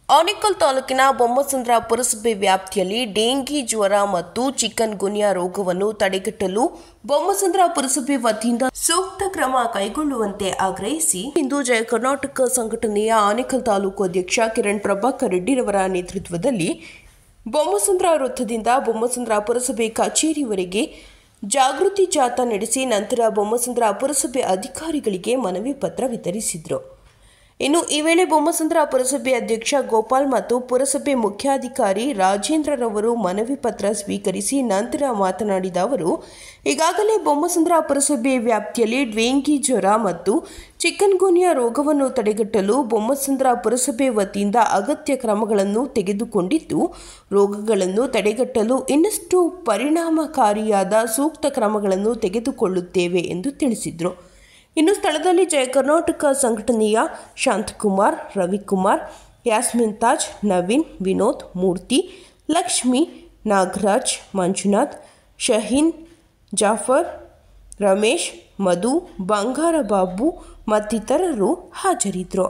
ಆನೇಕಲ್ ತಾಲೂಕಿನ ಬೊಮ್ಮಸಂದ್ರ ಪುರಸಭೆ ವ್ಯಾಪ್ತಿಯಲ್ಲಿ ಡೆಂಗಿ ಜ್ವರ ಮತ್ತು ಚಿಕನ್ ಗುನ್ಯಾ ರೋಗವನ್ನು ತಡೆಗಟ್ಟಲು ಬೊಮ್ಮಸಂದ್ರ ಪುರಸಭೆ ವತಿಯಿಂದ ಸೂಕ್ತ ಕ್ರಮ ಕೈಗೊಳ್ಳುವಂತೆ ಆಗ್ರಹಿಸಿ ಇಂದು ಜಯ ಕರ್ನಾಟಕ ಸಂಘಟನೆಯ ಆನೇಕಲ್ ತಾಲೂಕು ಅಧ್ಯಕ್ಷ ಕಿರಣ್ ಪ್ರಭಾಕರ್ ರೆಡ್ಡಿರವರ ನೇತೃತ್ವದಲ್ಲಿ ಬೊಮ್ಮಸಂದ್ರ ವೃತ್ತದಿಂದ ಬೊಮ್ಮಸಂದ್ರ ಪುರಸಭೆ ಕಚೇರಿವರೆಗೆ ಜಾಗೃತಿ ಜಾಥಾ ನಡೆಸಿ ನಂತರ ಬೊಮ್ಮಸಂದ್ರ ಪುರಸಭೆ ಅಧಿಕಾರಿಗಳಿಗೆ ಮನವಿ ಪತ್ರ ವಿತರಿಸಿದರು. ಇನ್ನು ಈ ವೇಳೆ ಬೊಮ್ಮಸಂದ್ರ ಪುರಸಭೆ ಅಧ್ಯಕ್ಷ ಗೋಪಾಲ್ ಮತ್ತು ಪುರಸಭೆ ಮುಖ್ಯಾಧಿಕಾರಿ ರಾಜೇಂದ್ರರವರು ಮನವಿ ಪತ್ರ ಸ್ವೀಕರಿಸಿ ನಂತರ ಮಾತನಾಡಿದ ಅವರು, ಈಗಾಗಲೇ ಬೊಮ್ಮಸಂದ್ರ ಪುರಸಭೆ ವ್ಯಾಪ್ತಿಯಲ್ಲಿ ಡೆಂಗಿ ಜ್ವರ ಮತ್ತು ಚಿಕನ್ ಗುನ್ಯಾ ರೋಗವನ್ನು ತಡೆಗಟ್ಟಲು ಬೊಮ್ಮಸಂದ್ರ ಪುರಸಭೆ ವತಿಯಿಂದ ಅಗತ್ಯ ಕ್ರಮಗಳನ್ನು ತೆಗೆದುಕೊಂಡಿದ್ದು, ರೋಗಗಳನ್ನು ತಡೆಗಟ್ಟಲು ಇನ್ನಷ್ಟು ಪರಿಣಾಮಕಾರಿಯಾದ ಸೂಕ್ತ ಕ್ರಮಗಳನ್ನು ತೆಗೆದುಕೊಳ್ಳುತ್ತೇವೆ ಎಂದು ತಿಳಿಸಿದರು. ಇನ್ನು ಸ್ಥಳದಲ್ಲಿ ಜಯ ಕರ್ನಾಟಕ ಸಂಘಟನೆಯ ಶಾಂತಕುಮಾರ್, ರವಿಕುಮಾರ್, ಯಾಸ್ಮಿನ್ ತಾಜ್, ನವೀನ್, ವಿನೋದ್, ಮೂರ್ತಿ, ಲಕ್ಷ್ಮಿ, ನಾಗರಾಜ್, ಮಂಜುನಾಥ್, ಶಹೀನ್, ಜಾಫರ್, ರಮೇಶ್, ಮಧು, ಬಂಗಾರ ಬಾಬು ಮತ್ತಿತರರು ಹಾಜರಿದ್ದರು.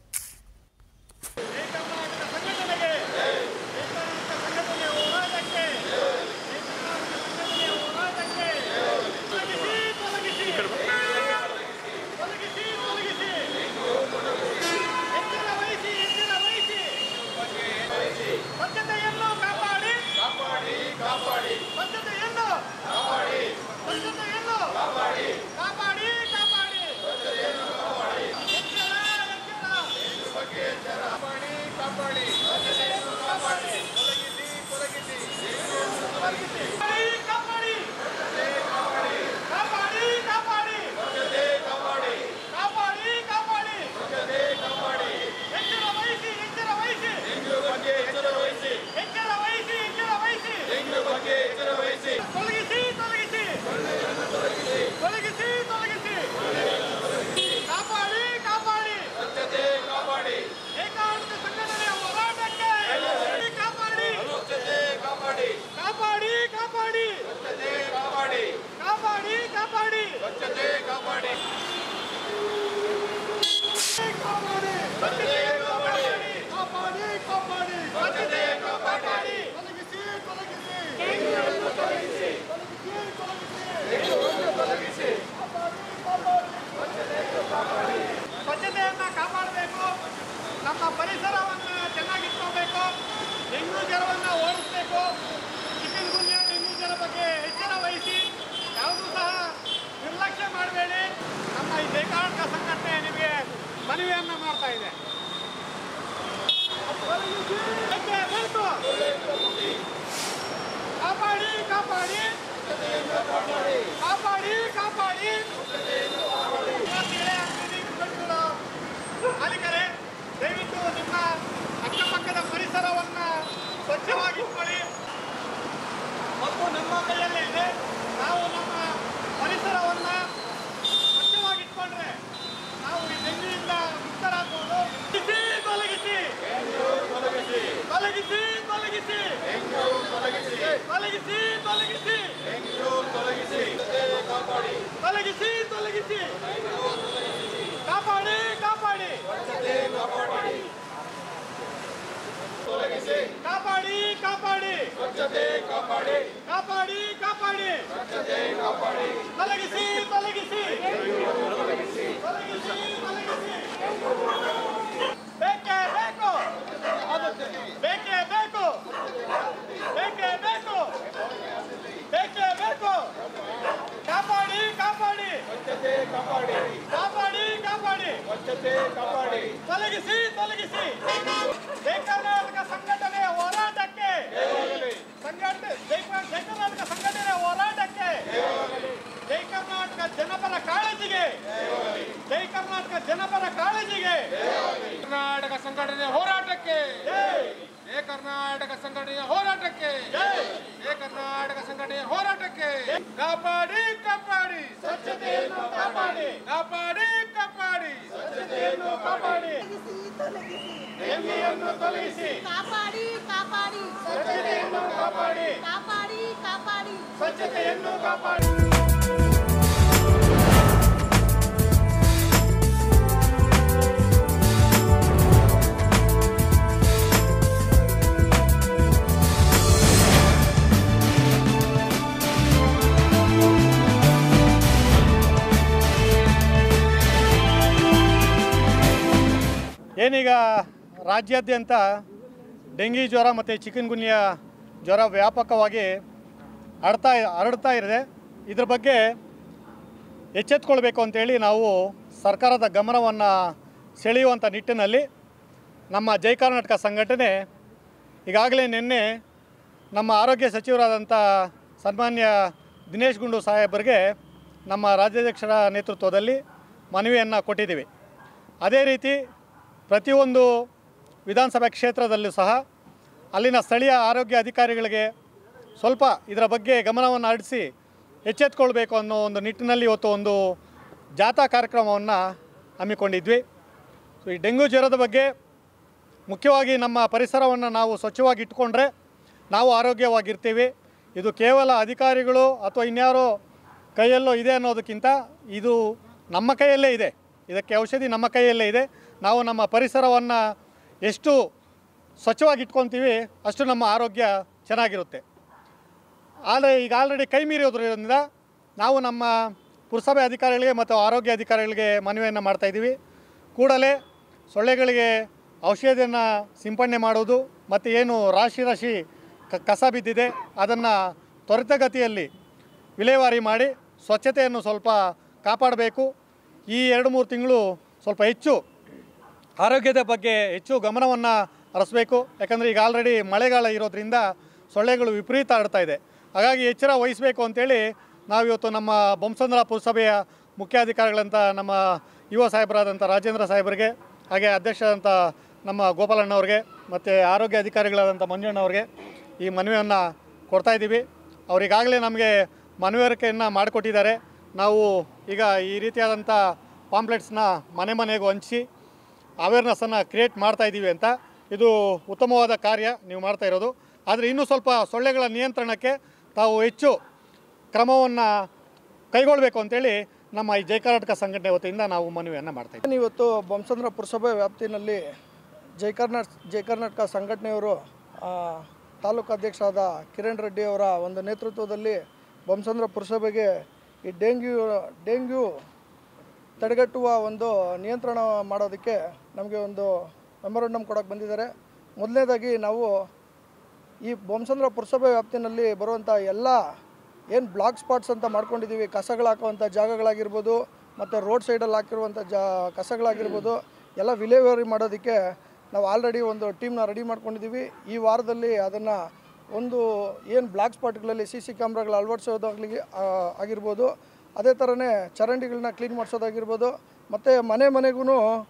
ಸ್ವಚ್ಛತೆಯನ್ನು ಕಾಪಾಡಬೇಕು, ನಮ್ಮ ಪರಿಸರವನ್ನು ಚೆನ್ನಾಗಿಟ್ಕೋಬೇಕು, ಡೆಂಗ್ಯೂ ಜ್ವರವನ್ನು ಓಡಿಸಬೇಕು. ಚಿಕನ್ ಗುನ್ಯಾ ಡೆಂಗ್ಯೂ ಜ್ವರ ಬಗ್ಗೆ ಎಚ್ಚರ ವಹಿಸಿ ಯಾವುದೂ ಸಹ ನಿರ್ಲಕ್ಷ್ಯ ಮಾಡಬೇಡಿ. ನಮ್ಮ ಈ ಜಯ ಕರ್ನಾಟಕ ಸಂಘಟನೆ ನಿಮಗೆ ಮನವಿಯನ್ನು ಮಾಡ್ತಾ ಇದೆ. ಕಾಪಾಡಿ ಕಾಪಾಡಿ ಕಾಪಾಡಿ ಕಾಪಾಡಿ ಮಾಲೀಕರೇ, ದಯವಿಟ್ಟು ನಿಮ್ಮ ಅಕ್ಕಪಕ್ಕದ ಪರಿಸರವನ್ನು ಸ್ವಚ್ಛವಾಗಿಟ್ಕೊಳ್ಳಿ. ಮತ್ತು ನಮ್ಮ ಕೈಯಲ್ಲೇ ಇದೆ, ನಾವು ನಮ್ಮ ಪರಿಸರವನ್ನು ಸ್ವಚ್ಛವಾಗಿಟ್ಕೊಂಡ್ರೆ ನಾವು ಈ ಡೆಂಗ್ಯೂಯಿಂದ ಮುಕ್ತರಾಗ್ಬೋದು. ತೊಲಗಿಸಿ ತೊಲಗಿಸಿ ತೊಲಗಿಸಿ ತೊಲಗಿಸಿ ತೊಲಗಿಸಿ ತೊಲಗಿಸಿ ತೊಲಗಿಸಿ ತೊಲಗಿಸಿ ಕಾಪಾಡಿ ಕಾಪಾಡಿ ಕಾಪಾಡಿ ಕಾಪಾಡಿ ಕಾಪಾಡಿ ಕಾಪಾಡಿ ಕಾಪಾಡಿ ತೊಲಗಿಸಿ ತೊಲಗಿಸಿ ತೊಲಗಿಸಿ ತೊಲಗಿಸಿ ಬೇಕೇ ಬೇಕು ಬೇಕೇ ಬೇಕು ಬೇಕೇ ಬೇಕು ಬೇಕೇ ಬೇಕು ಕಾಪಾಡಿ ಕಾಪಾಡಿ ಕಾಪಾಡಿ ಕಾಪಾಡಿ ಕಾಪಾಡಿ ತೊಲಗಿಸಿ ತೊಲಗಿಸಿ ಜಯ ಕರ್ನಾಟಕ ಸಂಘಟನೆಯ ಹೋರಾಟಕ್ಕೆ ಜಯ ಕರ್ನಾಟಕ ಸಂಘಟನೆಯ ಹೋರಾಟಕ್ಕೆ ಜಯ ಕರ್ನಾಟಕ ಜನಪರ ಕಾಳಜಿಗೆ ಜಯ ಕರ್ನಾಟಕ ಜನಪರ ಕಾಳಜಿಗೆ ಕರ್ನಾಟಕ ಸಂಘಟನೆಯ ಹೋರಾಟಕ್ಕೆ ಜಯ ಕರ್ನಾಟಕ ಸಂಘಟನೆಯ ಹೋರಾಟಕ್ಕೆ ಜಯ ಕರ್ನಾಟಕ ಸಂಘಟನೆಯ ಹೋರಾಟಕ್ಕೆ ಕಾಪಾಡಿ ಕಾಪಾಡಿ ಸ್ವಚ್ಛತೆಯನ್ನು ಕಾಪಾಡಿ ಕಾಪಾಡಿ ಕಾಪಾಡಿ ಸ್ವಚ್ಛತೆಯನ್ನು ಕಾಪಾಡಿ ಡೆಂಗಿಯನ್ನು ತೊಲಗಿಸಿ ಕಾಪಾಡಿ ಕಾಪಾಡಿ ಸ್ವಚ್ಛತೆಯನ್ನು ಕಾಪಾಡಿ ಕಾಪಾಡಿ ಕಾಪಾಡಿ ಸ್ವಚ್ಛತೆಯನ್ನು ಕಾಪಾಡಿ. ಏನೀಗ ರಾಜ್ಯಾದ್ಯಂತ ಡೆಂಗಿ ಜ್ವರ ಮತ್ತು ಚಿಕನ್ ಗುನ್ಯಾ ಜ್ವರ ವ್ಯಾಪಕವಾಗಿ ಹರಡ್ತಾ ಇದೆ. ಇದ್ರ ಬಗ್ಗೆ ಎಚ್ಚೆತ್ಕೊಳ್ಬೇಕು ಅಂತೇಳಿ ನಾವು ಸರ್ಕಾರದ ಗಮನವನ್ನು ಸೆಳೆಯುವಂಥ ನಿಟ್ಟಿನಲ್ಲಿ ನಮ್ಮ ಜೈ ಕರ್ನಾಟಕ ಸಂಘಟನೆ ಈಗಾಗಲೇ ನಿನ್ನೆ ನಮ್ಮ ಆರೋಗ್ಯ ಸಚಿವರಾದಂಥ ಸನ್ಮಾನ್ಯ ದಿನೇಶ್ ಗುಂಡು ಸಾಹೇಬರಿಗೆ ನಮ್ಮ ರಾಜ್ಯಾಧ್ಯಕ್ಷರ ನೇತೃತ್ವದಲ್ಲಿ ಮನವಿಯನ್ನು ಕೊಟ್ಟಿದ್ದೀವಿ. ಅದೇ ರೀತಿ ಪ್ರತಿಯೊಂದು ವಿಧಾನಸಭಾ ಕ್ಷೇತ್ರದಲ್ಲೂ ಸಹ ಅಲ್ಲಿನ ಸ್ಥಳೀಯ ಆರೋಗ್ಯ ಅಧಿಕಾರಿಗಳಿಗೆ ಸ್ವಲ್ಪ ಇದರ ಬಗ್ಗೆ ಗಮನವನ್ನು ಹರಿಸಿ ಎಚ್ಚೆತ್ಕೊಳ್ಬೇಕು ಅನ್ನೋ ಒಂದು ನಿಟ್ಟಿನಲ್ಲಿ ಇವತ್ತು ಒಂದು ಜಾಥಾ ಕಾರ್ಯಕ್ರಮವನ್ನು ಹಮ್ಮಿಕೊಂಡಿದ್ವಿ. ಸೊ ಈ ಡೆಂಗ್ಯೂ ಜ್ವರದ ಬಗ್ಗೆ ಮುಖ್ಯವಾಗಿ ನಮ್ಮ ಪರಿಸರವನ್ನು ನಾವು ಸ್ವಚ್ಛವಾಗಿ ಇಟ್ಕೊಂಡ್ರೆ ನಾವು ಆರೋಗ್ಯವಾಗಿರ್ತೀವಿ. ಇದು ಕೇವಲ ಅಧಿಕಾರಿಗಳು ಅಥವಾ ಇನ್ಯಾರೋ ಕೈಯಲ್ಲೋ ಇದೆ ಅನ್ನೋದಕ್ಕಿಂತ ಇದು ನಮ್ಮ ಕೈಯಲ್ಲೇ ಇದೆ. ಇದಕ್ಕೆ ಔಷಧಿ ನಮ್ಮ ಕೈಯಲ್ಲೇ ಇದೆ. ನಾವು ನಮ್ಮ ಪರಿಸರವನ್ನು ಎಷ್ಟು ಸ್ವಚ್ಛವಾಗಿ ಇಟ್ಕೊತೀವಿ ಅಷ್ಟು ನಮ್ಮ ಆರೋಗ್ಯ ಚೆನ್ನಾಗಿರುತ್ತೆ. ಆದರೆ ಈಗ ಆಲ್ರೆಡಿ ಕೈ ಮೀರಿರೋದ್ರಿಂದ ನಾವು ನಮ್ಮ ಪುರಸಭೆ ಅಧಿಕಾರಿಗಳಿಗೆ ಮತ್ತು ಆರೋಗ್ಯ ಅಧಿಕಾರಿಗಳಿಗೆ ಮನವಿಯನ್ನು ಮಾಡ್ತಾಯಿದ್ದೀವಿ. ಕೂಡಲೇ ಸೊಳ್ಳೆಗಳಿಗೆ ಔಷಧಿಯನ್ನು ಸಿಂಪಡಣೆ ಮಾಡೋದು ಮತ್ತು ಏನು ರಾಶಿ ಕಸ ಬಿದ್ದಿದೆ ಅದನ್ನು ತ್ವರಿತಗತಿಯಲ್ಲಿ ವಿಲೇವಾರಿ ಮಾಡಿ ಸ್ವಚ್ಛತೆಯನ್ನು ಸ್ವಲ್ಪ ಕಾಪಾಡಬೇಕು. ಈ 2-3 ತಿಂಗಳು ಸ್ವಲ್ಪ ಹೆಚ್ಚು ಆರೋಗ್ಯದ ಬಗ್ಗೆ ಹೆಚ್ಚು ಗಮನವನ್ನು ಹರಿಸಬೇಕು. ಯಾಕಂದರೆ ಈಗ ಆಲ್ರೆಡಿ ಮಳೆಗಾಲ ಇರೋದ್ರಿಂದ ಸೊಳ್ಳೆಗಳು ವಿಪರೀತ ಹರಡ್ತಾ ಇದೆ. ಹಾಗಾಗಿ ಎಚ್ಚರ ವಹಿಸಬೇಕು ಅಂತೇಳಿ ನಾವಿವತ್ತು ನಮ್ಮ ಬೊಮ್ಮಸಂದ್ರ ಪುರಸಭೆಯ ಮುಖ್ಯಾಧಿಕಾರಿಗಳಂತ ನಮ್ಮ ಯುವ ಸಾಹೇಬರಾದಂಥ ರಾಜೇಂದ್ರ ಸಾಹೇಬರಿಗೆ, ಹಾಗೆ ಅಧ್ಯಕ್ಷರಾದಂಥ ನಮ್ಮ ಗೋಪಾಲಣ್ಣವ್ರಿಗೆ ಮತ್ತು ಆರೋಗ್ಯ ಅಧಿಕಾರಿಗಳಾದಂಥ ಮಂಜಣ್ಣವ್ರಿಗೆ ಈ ಮನವಿಯನ್ನು ಕೊಡ್ತಾಯಿದ್ದೀವಿ. ಅವರಿಗಾಗಲೇ ನಮಗೆ ಮನವರಿಕೆಯನ್ನು ಮಾಡಿಕೊಟ್ಟಿದ್ದಾರೆ. ನಾವು ಈಗ ಈ ರೀತಿಯಾದಂಥ ಪಾಂಪ್ಲೆಟ್ಸ್ನ ಮನೆಗೂ ಹಂಚಿ ಅವೇರ್ನೆಸ್ಸನ್ನು ಕ್ರಿಯೇಟ್ ಮಾಡ್ತಾಯಿದ್ದೀವಿ ಅಂತ. ಇದು ಉತ್ತಮವಾದ ಕಾರ್ಯ ನೀವು ಮಾಡ್ತಾ ಇರೋದು. ಆದರೆ ಇನ್ನೂ ಸ್ವಲ್ಪ ಸೊಳ್ಳೆಗಳ ನಿಯಂತ್ರಣಕ್ಕೆ ತಾವು ಹೆಚ್ಚು ಕ್ರಮವನ್ನು ಕೈಗೊಳ್ಳಬೇಕು ಅಂತೇಳಿ ನಮ್ಮ ಈ ಜೈ ಕರ್ನಾಟಕ ಸಂಘಟನೆ ವತಿಯಿಂದ ನಾವು ಮನವಿಯನ್ನು ಮಾಡ್ತಾಯಿದ್ದೀವಿ. ಇವತ್ತು ಬೊಮ್ಮಸಂದ್ರ ಪುರಸಭೆ ವ್ಯಾಪ್ತಿನಲ್ಲಿ ಜೈ ಕರ್ನಾಟಕ ಸಂಘಟನೆಯವರು ತಾಲೂಕು ಅಧ್ಯಕ್ಷರಾದ ಕಿರಣ್ ರೆಡ್ಡಿ ಅವರ ಒಂದು ನೇತೃತ್ವದಲ್ಲಿ ಬೊಮ್ಮಸಂದ್ರ ಪುರಸಭೆಗೆ ಈ ಡೆಂಗ್ಯೂ ತಡೆಗಟ್ಟುವ ಒಂದು ನಿಯಂತ್ರಣ ಮಾಡೋದಕ್ಕೆ ನಮಗೆ ಒಂದು ಮೆಮೊರಂಡಮ್ ಕೊಡೋಕ್ಕೆ ಬಂದಿದ್ದಾರೆ. ಮೊದಲನೇದಾಗಿ ನಾವು ಈ ಬೊಮ್ಮಸಂದ್ರ ಪುರಸಭೆ ವ್ಯಾಪ್ತಿನಲ್ಲಿ ಬರುವಂಥ ಎಲ್ಲ ಏನು ಬ್ಲಾಕ್ ಸ್ಪಾಟ್ಸ್ ಅಂತ ಮಾಡ್ಕೊಂಡಿದ್ದೀವಿ, ಕಸಗಳು ಹಾಕುವಂಥ ಜಾಗಗಳಾಗಿರ್ಬೋದು ಮತ್ತು ರೋಡ್ ಸೈಡಲ್ಲಿ ಹಾಕಿರುವಂಥ ಕಸಗಳಾಗಿರ್ಬೋದು, ಎಲ್ಲ ವಿಲೇವಾರಿ ಮಾಡೋದಕ್ಕೆ ನಾವು ಆಲ್ರೆಡಿ ಒಂದು ಟೀಮ್ನ ರೆಡಿ ಮಾಡ್ಕೊಂಡಿದ್ದೀವಿ. ಈ ವಾರದಲ್ಲಿ ಅದನ್ನು ಒಂದು ಏನು ಬ್ಲಾಕ್ ಸ್ಪಾಟ್ಗಳಲ್ಲಿ CC ಕ್ಯಾಮ್ರಾಗಳು ಅಳವಡಿಸೋದಾಗಲಿ ಆಗಿರ್ಬೋದು, ಅದೇ ಥರನೇ ಚರಂಡಿಗಳನ್ನ ಕ್ಲೀನ್ ಮಾಡಿಸೋದಾಗಿರ್ಬೋದು, ಮತ್ತು ಮನೆಗೂ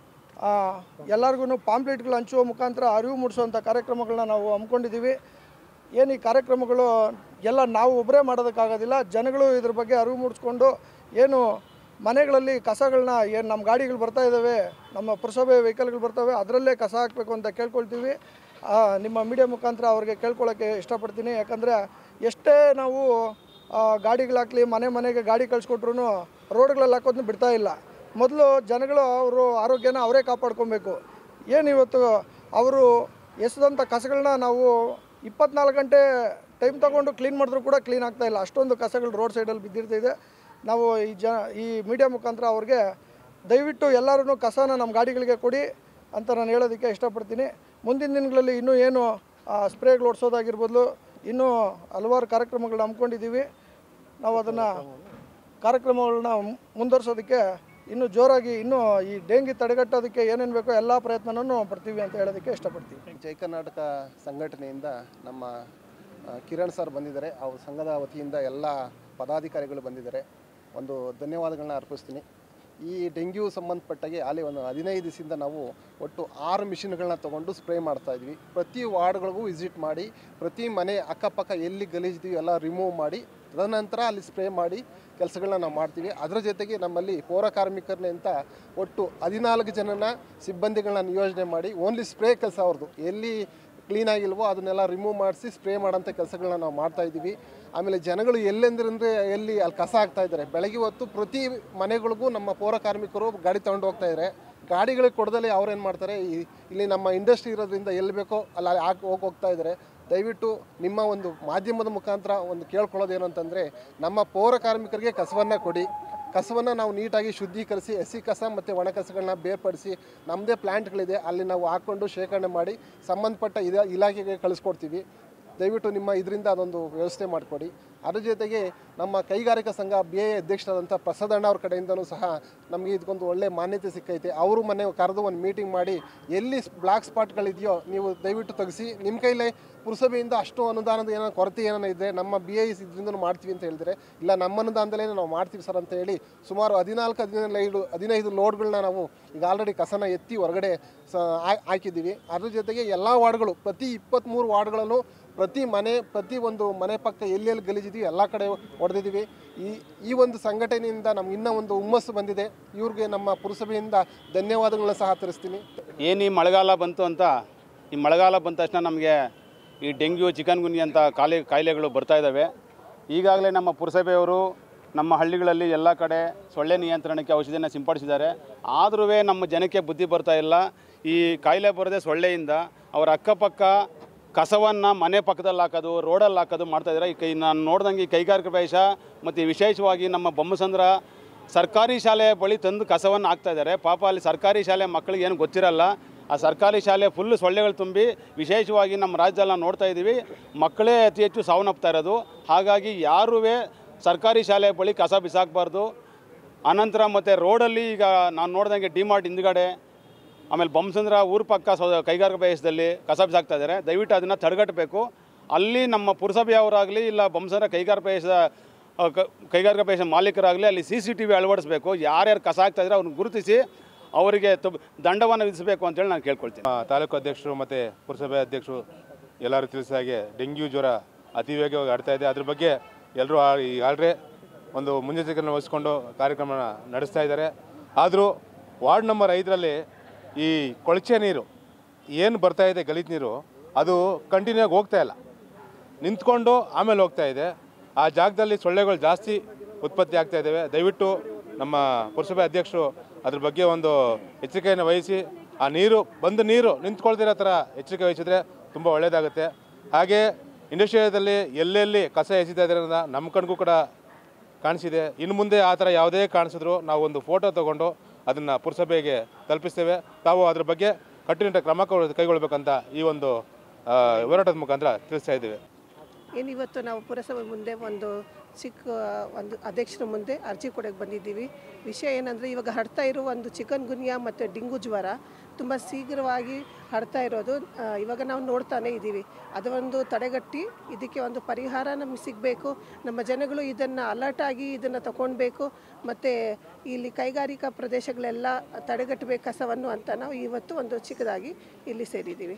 ಎಲ್ಲರಿಗೂ ಪಾಂಪ್ಲೆಟ್ಗಳು ಹಂಚುವ ಮುಖಾಂತರ ಅರಿವು ಮೂಡಿಸುವಂಥ ಕಾರ್ಯಕ್ರಮಗಳನ್ನ ನಾವು ಹಮ್ಮಿಕೊಂಡಿದ್ದೀವಿ. ಏನು ಈ ಕಾರ್ಯಕ್ರಮಗಳು ಎಲ್ಲ ನಾವು ಒಬ್ಬರೇ ಮಾಡೋದಕ್ಕಾಗೋದಿಲ್ಲ. ಜನಗಳು ಇದ್ರ ಬಗ್ಗೆ ಅರಿವು ಮೂಡಿಸ್ಕೊಂಡು ಏನು ಮನೆಗಳಲ್ಲಿ ಕಸಗಳನ್ನ ಏನು ನಮ್ಮ ಗಾಡಿಗಳು ಬರ್ತಾ ಇದ್ದಾವೆ, ನಮ್ಮ ಪುರಸಭೆ ವೆಹಿಕಲ್ಗಳು ಬರ್ತವೆ, ಅದರಲ್ಲೇ ಕಸ ಹಾಕಬೇಕು ಅಂತ ಕೇಳ್ಕೊಳ್ತೀವಿ. ನಿಮ್ಮ ಮೀಡಿಯಾ ಮುಖಾಂತರ ಅವ್ರಿಗೆ ಕೇಳ್ಕೊಳ್ಳೋಕ್ಕೆ ಇಷ್ಟಪಡ್ತೀನಿ. ಯಾಕಂದರೆ ಎಷ್ಟೇ ನಾವು ಗಾಡಿಗಳಾಗಲಿ ಮನೆಗೆ ಗಾಡಿ ಕಳಿಸ್ಕೊಟ್ರು ರೋಡ್ಗಳಲ್ಲಿ ಹಾಕೋದನ್ನ ಬಿಡ್ತಾ ಇಲ್ಲ. ಮೊದಲು ಜನಗಳು ಅವರು ಆರೋಗ್ಯನ ಅವರೇ ಕಾಪಾಡ್ಕೊಬೇಕು. ಏನು ಇವತ್ತು ಅವರು ಎಸೆದಂಥ ಕಸಗಳನ್ನ ನಾವು 24 ಗಂಟೆ ಟೈಮ್ ತೊಗೊಂಡು ಕ್ಲೀನ್ ಮಾಡಿದ್ರೂ ಕೂಡ ಕ್ಲೀನ್ ಆಗ್ತಾಯಿಲ್ಲ. ಅಷ್ಟೊಂದು ಕಸಗಳು ರೋಡ್ ಸೈಡಲ್ಲಿ ಬಿದ್ದಿರ್ತಿದೆ. ನಾವು ಈ ಮೀಡಿಯಾ ಮುಖಾಂತರ ಅವ್ರಿಗೆ ದಯವಿಟ್ಟು ಎಲ್ಲರೂ ಕಸನ ನಮ್ಮ ಗಾಡಿಗಳಿಗೆ ಕೊಡಿ ಅಂತ ನಾನು ಹೇಳೋದಕ್ಕೆ ಇಷ್ಟಪಡ್ತೀನಿ. ಮುಂದಿನ ದಿನಗಳಲ್ಲಿ ಇನ್ನೂ ಏನು ಸ್ಪ್ರೇಗಳು ಓಡಿಸೋದಾಗಿರ್ಬೋದು, ಇನ್ನೂ ಹಲವಾರು ಕಾರ್ಯಕ್ರಮಗಳನ್ನ ಹಮ್ಮಿಕೊಂಡಿದ್ದೀವಿ. ನಾವು ಅದನ್ನು ಕಾರ್ಯಕ್ರಮಗಳನ್ನ ಮುಂದುವರ್ಸೋದಕ್ಕೆ ಇನ್ನೂ ಜೋರಾಗಿ ಇನ್ನೂ ಈ ಡೆಂಗಿ ತಡೆಗಟ್ಟೋದಕ್ಕೆ ಏನೇನು ಬೇಕೋ ಎಲ್ಲ ಪ್ರಯತ್ನನೂ ಪಡ್ತೀವಿ ಅಂತ ಹೇಳೋದಕ್ಕೆ ಇಷ್ಟಪಡ್ತೀವಿ. ಜೈ ಕರ್ನಾಟಕ ಸಂಘಟನೆಯಿಂದ ನಮ್ಮ ಕಿರಣ್ ಸರ್ ಬಂದಿದ್ದಾರೆ. ಅವ್ರ ಸಂಘದ ವತಿಯಿಂದ ಎಲ್ಲ ಪದಾಧಿಕಾರಿಗಳು ಬಂದಿದ್ದಾರೆ. ಒಂದು ಧನ್ಯವಾದಗಳನ್ನ ಅರ್ಪಿಸ್ತೀನಿ. ಈ ಡೆಂಗ್ಯೂ ಸಂಬಂಧಪಟ್ಟಾಗೆ ಅಲ್ಲಿ ಒಂದು 15 ದಿವಸದಿಂದ ನಾವು ಒಟ್ಟು 6 ಮಿಷಿನ್ಗಳನ್ನ ತೊಗೊಂಡು ಸ್ಪ್ರೇ ಮಾಡ್ತಾಯಿದ್ವಿ. ಪ್ರತಿ ವಾರ್ಡ್ಗಳಿಗೂ ವಿಸಿಟ್ ಮಾಡಿ ಪ್ರತಿ ಮನೆ ಅಕ್ಕಪಕ್ಕ ಎಲ್ಲಿ ಗಲೀಜಿದ್ದೀವಿ ಎಲ್ಲ ರಿಮೂವ್ ಮಾಡಿ ತದನಂತರ ಅಲ್ಲಿ ಸ್ಪ್ರೇ ಮಾಡಿ ಕೆಲಸಗಳನ್ನ ನಾವು ಮಾಡ್ತೀವಿ. ಅದರ ಜೊತೆಗೆ ನಮ್ಮಲ್ಲಿ ಪೌರ ಕಾರ್ಮಿಕರನ್ನೇ ಅಂತ ಒಟ್ಟು 14 ಜನನ ಸಿಬ್ಬಂದಿಗಳನ್ನ ನಿಯೋಜನೆ ಮಾಡಿ ಓನ್ಲಿ ಸ್ಪ್ರೇ ಕೆಲಸ ಅವ್ರದ್ದು ಎಲ್ಲಿ ಕ್ಲೀನಾಗಿಲ್ವೋ ಅದನ್ನೆಲ್ಲ ರಿಮೂವ್ ಮಾಡಿಸಿ ಸ್ಪ್ರೇ ಮಾಡೋಂಥ ಕೆಲಸಗಳನ್ನ ನಾವು ಮಾಡ್ತಾಯಿದ್ದೀವಿ. ಆಮೇಲೆ ಜನಗಳು ಎಲ್ಲೆಂದ್ರೆ ಎಲ್ಲಿ ಅಲ್ಲಿ ಕಸ ಹಾಕ್ತಾಯಿದ್ದಾರೆ. ಬೆಳಗ್ಗೆ ಹೊತ್ತು ಪ್ರತಿ ಮನೆಗಳಿಗೂ ನಮ್ಮ ಪೌರ ಕಾರ್ಮಿಕರು ಗಾಡಿ ತೊಗೊಂಡು ಹೋಗ್ತಾಯಿದ್ದಾರೆ. ಗಾಡಿಗಳಿಗೆ ಕೊಡದಲ್ಲಿ ಅವ್ರೇನು ಮಾಡ್ತಾರೆ, ಇಲ್ಲಿ ನಮ್ಮ ಇಂಡಸ್ಟ್ರಿ ಇರೋದ್ರಿಂದ ಎಲ್ಲಿ ಬೇಕೋ ಅಲ್ಲಿ ಹೋಗ್ತಾ ಇದ್ದಾರೆ. ದಯವಿಟ್ಟು ನಿಮ್ಮ ಒಂದು ಮಾಧ್ಯಮದ ಮುಖಾಂತರ ಒಂದು ಕೇಳ್ಕೊಳ್ಳೋದೇನು ಅಂತಂದರೆ, ನಮ್ಮ ಪೌರ ಕಾರ್ಮಿಕರಿಗೆ ಕಸವನ್ನು ಕೊಡಿ. ಕಸವನ್ನು ನಾವು ನೀಟಾಗಿ ಶುದ್ಧೀಕರಿಸಿ ಹಸಿ ಕಸ ಮತ್ತು ಒಣ ಕಸಗಳನ್ನ ಬೇರ್ಪಡಿಸಿ ನಮ್ಮದೇ ಪ್ಲ್ಯಾಂಟ್ಗಳಿದೆ, ಅಲ್ಲಿ ನಾವು ಹಾಕ್ಕೊಂಡು ಶೇಖರಣೆ ಮಾಡಿ ಸಂಬಂಧಪಟ್ಟ ಇಲಾಖೆಗೆ ಕಳಿಸ್ಕೊಡ್ತೀವಿ. ದಯವಿಟ್ಟು ನಿಮ್ಮ ಇದರಿಂದ ಅದೊಂದು ವ್ಯವಸ್ಥೆ ಮಾಡಿಕೊಡಿ. ಅದ್ರ ಜೊತೆಗೆ ನಮ್ಮ ಕೈಗಾರಿಕಾ ಸಂಘ BIA ಅಧ್ಯಕ್ಷರಾದಂಥ ಪ್ರಸಾದಣ್ಣ ಅವ್ರ ಕಡೆಯಿಂದಲೂ ಸಹ ನಮಗೆ ಇದಕ್ಕೊಂದು ಒಳ್ಳೆ ಮಾನ್ಯತೆ ಸಿಕ್ಕೈತೆ. ಅವರು ಮೊನ್ನೆ ಕರೆದು ಒಂದು ಮೀಟಿಂಗ್ ಮಾಡಿ ಎಲ್ಲಿ ಬ್ಲಾಕ್ ಸ್ಪಾಟ್ಗಳಿದೆಯೋ ನೀವು ದಯವಿಟ್ಟು ತೆಗೆಸಿ, ನಿಮ್ಮ ಕೈಲೇ ಪುರಸಭೆಯಿಂದ ಅಷ್ಟು ಅನುದಾನದ ಏನೋ ಕೊರತೆ ಏನೋ ಇದ್ದರೆ ನಮ್ಮ BIA ಇದರಿಂದ ಮಾಡ್ತೀವಿ ಅಂತ ಹೇಳಿದರೆ, ಇಲ್ಲ ನಮ್ಮ ಅನುದಾನದಲ್ಲೇ ನಾವು ಮಾಡ್ತೀವಿ ಸರ್ ಅಂತ ಹೇಳಿ ಸುಮಾರು 14-15 ಲೋಡ್ಗಳನ್ನ ನಾವು ಈಗ ಆಲ್ರೆಡಿ ಕಸನ ಎತ್ತಿ ಹೊರಗಡೆ ಹಾಕಿದ್ದೀವಿ. ಅದ್ರ ಜೊತೆಗೆ ಎಲ್ಲ ವಾರ್ಡ್ಗಳು ಪ್ರತಿ 23 ವಾರ್ಡ್ಗಳಲ್ಲೂ ಪ್ರತಿ ಒಂದು ಮನೆ ಪಕ್ಕ ಎಲ್ಲೆಲ್ಲಿ ಗಲೀಜಿದ್ದೀವಿ ಎಲ್ಲ ಕಡೆ ಹೊಡೆದಿದ್ದೀವಿ. ಈ ಒಂದು ಸಂಘಟನೆಯಿಂದ ನಮ್ಗೆ ಇನ್ನೂ ಒಂದು ಹುಮ್ಮಸ್ಸು ಬಂದಿದೆ. ಇವ್ರಿಗೆ ನಮ್ಮ ಪುರಸಭೆಯಿಂದ ಧನ್ಯವಾದಗಳನ್ನ ಸಹ ತಿಳಿಸ್ತೀನಿ. ಏನು ಈ ಮಳೆಗಾಲ ಬಂತು ಅಂತ, ಈ ಮಳೆಗಾಲ ಬಂದ ತಕ್ಷಣ ನಮಗೆ ಈ ಡೆಂಗ್ಯೂ ಚಿಕನ್ ಗುನ್ಯಾ ಅಂತ ಕಾಯಿಲೆಗಳು ಬರ್ತಾ ಇದ್ದಾವೆ. ಈಗಾಗಲೇ ನಮ್ಮ ಪುರಸಭೆಯವರು ನಮ್ಮ ಹಳ್ಳಿಗಳಲ್ಲಿ ಎಲ್ಲ ಕಡೆ ಸೊಳ್ಳೆ ನಿಯಂತ್ರಣಕ್ಕೆ ಔಷಧಿಯನ್ನು ಸಿಂಪಡಿಸಿದ್ದಾರೆ. ಆದರೂ ನಮ್ಮ ಜನಕ್ಕೆ ಬುದ್ಧಿ ಬರ್ತಾ ಇಲ್ಲ. ಈ ಕಾಯಿಲೆ ಬರದೆ ಸೊಳ್ಳೆಯಿಂದ ಅವರ ಅಕ್ಕಪಕ್ಕ ಕಸವನ್ನು ಮನೆ ಪಕ್ಕದಲ್ಲಿ ಹಾಕೋದು, ರೋಡಲ್ಲಿ ಹಾಕೋದು ಮಾಡ್ತಾಯಿದ್ದಾರೆ. ನಾನು ನೋಡ್ದಂಗೆ ಈ ಕೈಗಾರಿಕಾ ಪ್ರದೇಶ ಮತ್ತು ವಿಶೇಷವಾಗಿ ನಮ್ಮ ಬೊಮ್ಮಸಂದ್ರ ಸರ್ಕಾರಿ ಶಾಲೆಯ ಬಳಿ ತಂದು ಕಸವನ್ನು ಹಾಕ್ತಾಯಿದ್ದಾರೆ. ಪಾಪ ಅಲ್ಲಿ ಸರ್ಕಾರಿ ಶಾಲೆ ಮಕ್ಕಳಿಗೆ ಏನು ಗೊತ್ತಿರಲ್ಲ. ಆ ಸರ್ಕಾರಿ ಶಾಲೆ ಫುಲ್ಲು ಸೊಳ್ಳೆಗಳು ತುಂಬಿ, ವಿಶೇಷವಾಗಿ ನಮ್ಮ ರಾಜ್ಯದಲ್ಲಿ ನಾವು ನೋಡ್ತಾ ಇದ್ದೀವಿ ಮಕ್ಕಳೇ ಅತಿ ಹೆಚ್ಚು ಸಾವನ್ನಪ್ತಾ ಇರೋದು. ಹಾಗಾಗಿ ಯಾರೂ ಸರ್ಕಾರಿ ಶಾಲೆ ಬಳಿ ಕಸ ಬಿಸಾಕಬಾರ್ದು. ಅನಂತರ ಮತ್ತು ರೋಡಲ್ಲಿ ಈಗ ನಾನು ನೋಡ್ದಂಗೆ ಡಿಮಾರ್ಟ್ ಹಿಂದ್ಗಡೆ, ಆಮೇಲೆ ಬೊಮ್ಮಸಂದ್ರ ಊರು ಪಕ್ಕ ಕೈಗಾರಿಕಾ ಪ್ರದೇಶದಲ್ಲಿ ಕಸ ಬಿಸಾಕ್ತಾ ಇದ್ದಾರೆ. ದಯವಿಟ್ಟು ಅದನ್ನು ತಡೆಗಟ್ಟಬೇಕು. ಅಲ್ಲಿ ನಮ್ಮ ಪುರಸಭೆಯವರಾಗಲಿ ಇಲ್ಲ ಬೊಮ್ಮಸಂದ್ರ ಕೈಗಾರಿಕಾ ಪ್ರದೇಶ ಮಾಲೀಕರಾಗಲಿ ಅಲ್ಲಿ CCTV ಅಳವಡಿಸಬೇಕು. ಯಾರ್ಯಾರು ಕಸ ಹಾಕ್ತಾಯಿದ್ರೆ ಅವ್ರನ್ನ ಗುರುತಿಸಿ ಅವರಿಗೆ ದಂಡವನ್ನು ವಿಧಿಸಬೇಕು ಅಂತೇಳಿ ನಾನು ಕೇಳ್ಕೊಳ್ತೀನಿ. ತಾಲೂಕು ಅಧ್ಯಕ್ಷರು ಮತ್ತು ಪುರಸಭೆ ಅಧ್ಯಕ್ಷರು ಎಲ್ಲರೂ ತಿಳಿಸಿದ ಹಾಗೆ ಡೆಂಗ್ಯೂ ಜ್ವರ ಅತಿ ವೇಗವಾಗಿ ಹರಡ್ತಾ ಇದೆ. ಅದ್ರ ಬಗ್ಗೆ ಎಲ್ಲರೂ ಈಗಾಗಲೇ ಒಂದು ಮುನ್ನೆಚ್ಚರಿಕೆಯನ್ನು ವಹಿಸ್ಕೊಂಡು ಕಾರ್ಯಕ್ರಮ ನಡೆಸ್ತಾ ಇದ್ದಾರೆ. ಆದರೂ ವಾರ್ಡ್ ನಂಬರ್ 5ರಲ್ಲಿ ಈ ಕೊಳಚೆ ನೀರು ಏನು ಬರ್ತಾ ಇದೆ, ಗಲೀಜು ನೀರು, ಅದು ಕಂಟಿನ್ಯೂ ಆಗಿ ಹೋಗ್ತಾ ಇಲ್ಲ, ನಿಂತ್ಕೊಂಡು ಆಮೇಲೆ ಹೋಗ್ತಾ ಇದೆ. ಆ ಜಾಗದಲ್ಲಿ ಸೊಳ್ಳೆಗಳು ಜಾಸ್ತಿ ಉತ್ಪತ್ತಿ ಆಗ್ತಾ ಇದ್ದಾವೆ. ದಯವಿಟ್ಟು ನಮ್ಮ ಪುರಸಭೆ ಅಧ್ಯಕ್ಷರು ಅದ್ರ ಬಗ್ಗೆ ಒಂದು ಎಚ್ಚರಿಕೆಯನ್ನು ವಹಿಸಿ ಆ ನೀರು ನಿಂತ್ಕೊಳ್ತಿರೋ ಥರ ಎಚ್ಚರಿಕೆ ವಹಿಸಿದ್ರೆ ತುಂಬ ಒಳ್ಳೆಯದಾಗುತ್ತೆ. ಹಾಗೆ ಇಂಡಸ್ಟ್ರಿಯದಲ್ಲಿ ಎಲ್ಲೆಲ್ಲಿ ಕಸ ಎಸಿತಾ ಇದ್ದಾರೆ ಅನ್ನೋದು ನಮ್ಮ ಕಣ್ಗೂ ಕೂಡ ಕಾಣಿಸಿದೆ. ಇನ್ನು ಮುಂದೆ ಆ ಥರ ಯಾವುದೇ ಕಾಣಿಸಿದ್ರು ನಾವು ಒಂದು ಫೋಟೋ ತೊಗೊಂಡು ಅದನ್ನು ಪುರಸಭೆಗೆ ತಲುಪಿಸ್ತೇವೆ. ತಾವು ಅದ್ರ ಬಗ್ಗೆ ಕಟ್ಟುನಿಟ್ಟಾಗಿ ಕ್ರಮ ಕೈಗೊಳ್ಳಬೇಕಂತ ಈ ಒಂದು ಹೋರಾಟದ ಮುಖಾಂತರ ತಿಳಿಸ್ತಾ ಇದ್ದೇವೆ. ಇವತ್ತು ನಾವು ಪುರಸಭೆ ಮುಂದೆ ಒಂದು ಅಧ್ಯಕ್ಷರ ಮುಂದೆ ಅರ್ಜಿ ಕೊಡೋಕ್ಕೆ ಬಂದಿದ್ದೀವಿ. ವಿಷಯ ಏನಂದರೆ, ಇವಾಗ ಹರಡ್ತಾ ಇರೋ ಒಂದು ಚಿಕನ್ ಗುನ್ಯಾ ಮತ್ತು ಡೆಂಗು ಜ್ವರ ತುಂಬ ಶೀಘ್ರವಾಗಿ ಹರಡ್ತಾ ಇರೋದು ಇವಾಗ ನಾವು ನೋಡ್ತಾನೆ ಇದ್ದೀವಿ. ಅದೊಂದು ತಡೆಗಟ್ಟಿ ಇದಕ್ಕೆ ಒಂದು ಪರಿಹಾರ ನಮಗೆ ಸಿಗಬೇಕು. ನಮ್ಮ ಜನಗಳು ಇದನ್ನು ಅಲರ್ಟಾಗಿ ಇದನ್ನು ತಗೊಳ್ಬೇಕು. ಮತ್ತು ಇಲ್ಲಿ ಕೈಗಾರಿಕಾ ಪ್ರದೇಶಗಳೆಲ್ಲ ತಡೆಗಟ್ಟಬೇಕು ಕಸವನ್ನು ಅಂತ ನಾವು ಇವತ್ತು ಒಂದು ಚಿಕ್ಕದಾಗಿ ಇಲ್ಲಿ ಸೇರಿದ್ದೀವಿ.